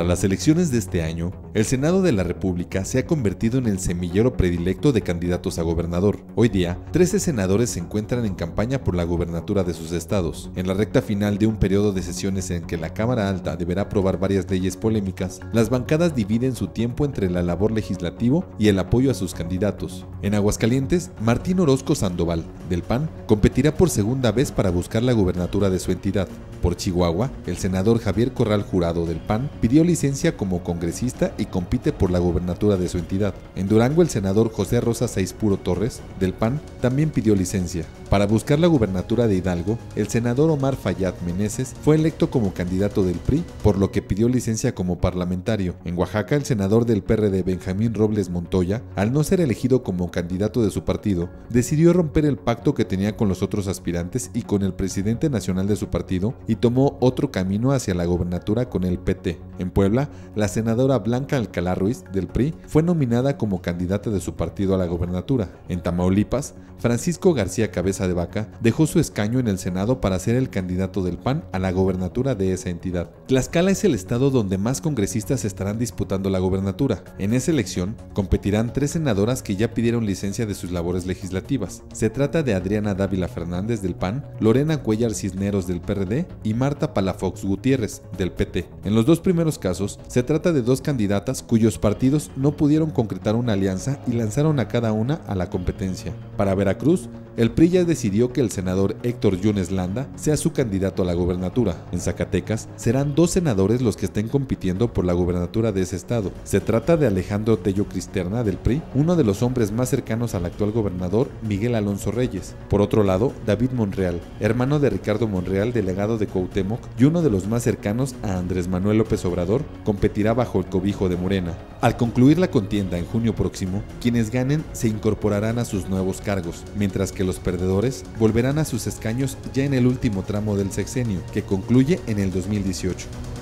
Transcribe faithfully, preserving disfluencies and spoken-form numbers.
las elecciones de este año, el Senado de la República se ha convertido en el semillero predilecto de candidatos a gobernador. Hoy día, trece senadores se encuentran en campaña por la gobernatura de sus estados. En la recta final de un periodo de sesiones en que la Cámara Alta deberá aprobar varias leyes polémicas, las bancadas dividen su tiempo entre la labor legislativo y el apoyo a sus candidatos. En Aguascalientes, Martín Orozco Sandoval, del P A N, competirá por segunda vez para buscar la gobernatura de su entidad. Por Chihuahua, el senador Javier Corral Jurado, del P A N, pidió licencia como congresista y compite por la gobernatura de su entidad. En Durango, el senador José Rosa Saizpuro Torres, del P A N, también pidió licencia. Para buscar la gubernatura de Hidalgo, el senador Omar Fayad Meneses fue electo como candidato del P R I, por lo que pidió licencia como parlamentario. En Oaxaca, el senador del P R D Benjamín Robles Montoya, al no ser elegido como candidato de su partido, decidió romper el pacto que tenía con los otros aspirantes y con el presidente nacional de su partido y tomó otro camino hacia la gobernatura con el P T. En Puebla, la senadora Blanca Alcalá Ruiz, del P R I, fue nominada como candidata de su partido a la gobernatura. En Tamaulipas, Francisco García Cabeza de Vaca dejó su escaño en el Senado para ser el candidato del P A N a la gobernatura de esa entidad. Tlaxcala es el estado donde más congresistas estarán disputando la gobernatura. En esa elección competirán tres senadoras que ya pidieron licencia de sus labores legislativas. Se trata de Adriana Dávila Fernández, del P A N, Lorena Cuellar Cisneros, del P R D, y Marta Palafox Gutiérrez, del P T. En los dos primeros casos, se trata de dos candidatas cuyos partidos no pudieron concretar una alianza y lanzaron a cada una a la competencia. Para Veracruz, el P R I ya decidió que el senador Héctor Yunes Landa sea su candidato a la gobernatura. En Zacatecas, serán dos senadores los que estén compitiendo por la gobernatura de ese estado. Se trata de Alejandro Tello Cristerna, del P R I, uno de los hombres más cercanos al actual gobernador Miguel Alonso Reyes. Por otro lado, David Monreal, hermano de Ricardo Monreal, delegado de Cuauhtémoc, y uno de los más cercanos a Andrés Manuel López Obrador, competirá bajo el cobijo de Morena. Al concluir la contienda en junio próximo, quienes ganen se incorporarán a sus nuevos cargos, mientras que los perdedores volverán a sus escaños ya en el último tramo del sexenio, que concluye en el dos mil dieciocho.